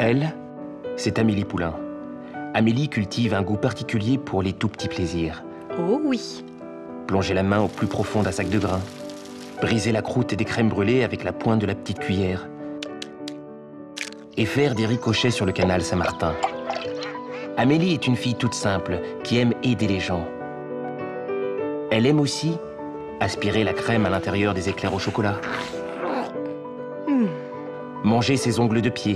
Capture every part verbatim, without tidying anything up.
Elle, c'est Amélie Poulain. Amélie cultive un goût particulier pour les tout petits plaisirs. Oh oui. Plonger la main au plus profond d'un sac de grains. Briser la croûte et des crèmes brûlées avec la pointe de la petite cuillère. Et faire des ricochets sur le canal Saint-Martin. Amélie est une fille toute simple qui aime aider les gens. Elle aime aussi aspirer la crème à l'intérieur des éclairs au chocolat. Mmh. Manger ses ongles de pied.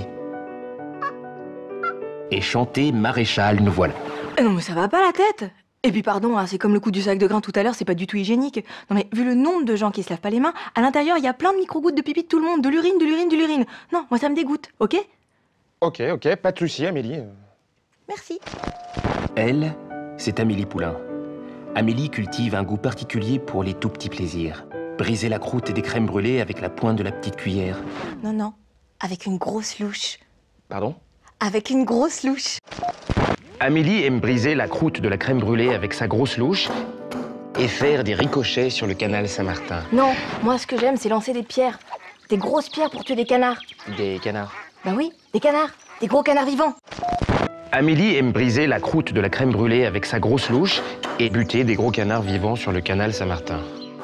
Et chanter Maréchal, nous voilà. Non mais ça va pas la tête. Et puis pardon, hein, c'est comme le coup du sac de grains tout à l'heure, c'est pas du tout hygiénique. Non mais vu le nombre de gens qui se lavent pas les mains, à l'intérieur il y a plein de micro-gouttes de pipi de tout le monde, de l'urine, de l'urine, de l'urine. Non, moi ça me dégoûte, ok? Ok, ok, pas de souci, Amélie. Merci. Elle, c'est Amélie Poulain. Amélie cultive un goût particulier pour les tout petits plaisirs. Briser la croûte et des crèmes brûlées avec la pointe de la petite cuillère. Non, non, avec une grosse louche. Pardon? Avec une grosse louche. Amélie aime briser la croûte de la crème brûlée avec sa grosse louche et faire des ricochets sur le canal Saint-Martin. Non, moi ce que j'aime c'est lancer des pierres. Des grosses pierres pour tuer des canards. Des canards. Bah oui, des canards. Des gros canards vivants. Amélie aime briser la croûte de la crème brûlée avec sa grosse louche et buter des gros canards vivants sur le canal Saint-Martin.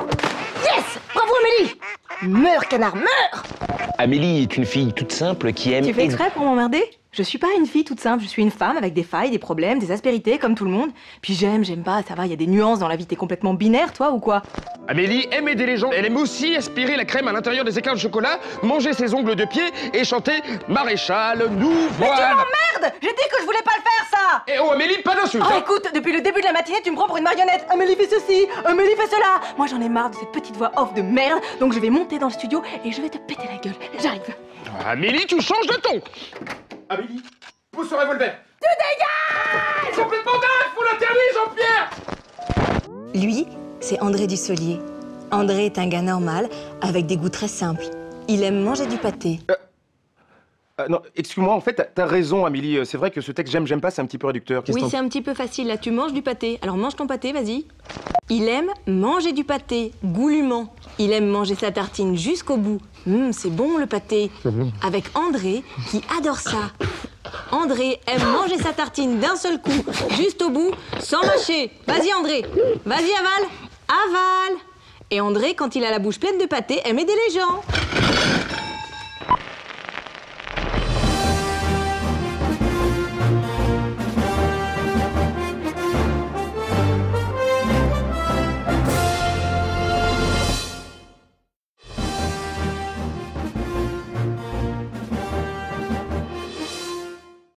Yes! Bravo Amélie! Meurs canard, meurs! Amélie est une fille toute simple qui aime... Tu fais exprès pour m'emmerder? Je suis pas une fille toute simple, je suis une femme avec des failles, des problèmes, des aspérités comme tout le monde. Puis j'aime, j'aime pas, ça va, il y a des nuances dans la vie. T'es complètement binaire toi ou quoi? Amélie aime aider les gens. Elle aime aussi aspirer la crème à l'intérieur des éclairs de chocolat, manger ses ongles de pied et chanter Maréchal, nous Mais voilà. tu m'emmerdes! J'ai dit que je voulais pas le faire ça! Eh oh Amélie, pas d'insulte. Oh hein. écoute, depuis le début de la matinée, tu me prends pour une marionnette. Amélie fait ceci, Amélie fait cela. Moi j'en ai marre de cette petite voix off de merde, donc je vais monter dans le studio et je vais te péter la gueule. J'arrive. Amélie, tu changes de ton. Amélie, pousse ce revolver. Tu dégages! C'est complètement dingue, faut l'interdire, Jean-Pierre. Lui, c'est André Dussolier. André est un gars normal, avec des goûts très simples. Il aime manger du pâté. Euh, euh, non, excuse-moi, en fait, t'as- t'as raison, Amélie. C'est vrai que ce texte j'aime, j'aime pas, c'est un petit peu réducteur. Qu'est-ce Oui, que c'est un petit peu facile, là. Tu manges du pâté. Alors mange ton pâté, vas-y. Il aime manger du pâté, goulûment. Il aime manger sa tartine jusqu'au bout. Hum, c'est bon le pâté. Avec André, qui adore ça. André aime manger sa tartine d'un seul coup, juste au bout, sans mâcher. Vas-y André, vas-y avale, avale. Et André, quand il a la bouche pleine de pâté, aime aider les gens.